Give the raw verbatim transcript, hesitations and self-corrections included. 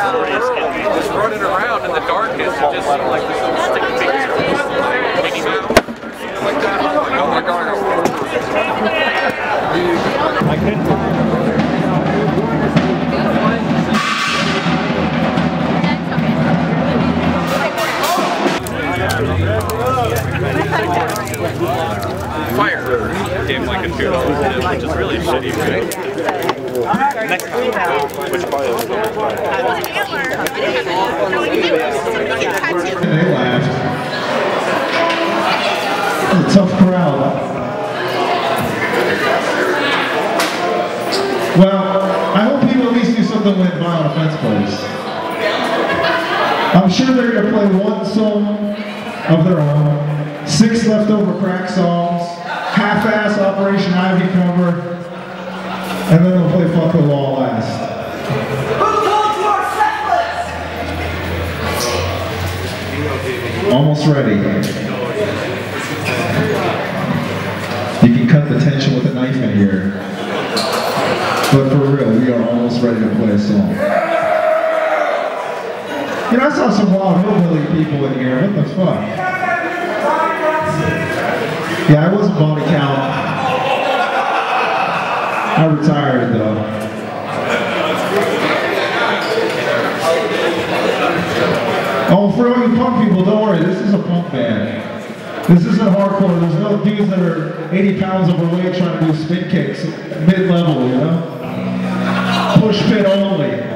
Just running around in the darkness and just seemed like this little sticky figure. Minnie Mouse. Like that. I'm like, oh my god. I couldn't. Fire gave like a two dollars, which is really shitty, right? Next time. Which part is it? They laughed. It's a tough crowd. Well, I hope people at least do something with violent offense plays. I'm sure they're going to play one song of their own, six leftover crack songs, half-ass Operation Ivy cover, and then they'll play Fuck the Law last. Who told you are setless? Almost ready. You can cut the tension with a knife in here. But for real, we are almost ready to play a song. You know, I saw some wild hillbilly people in here. What the fuck? Yeah, I wasn't body count. I retired though. Oh, for all you punk people, don't worry. This is a punk band. This isn't hardcore. There's no dudes that are eighty pounds overweight trying to do spin kicks mid-level, you know? Push fit only.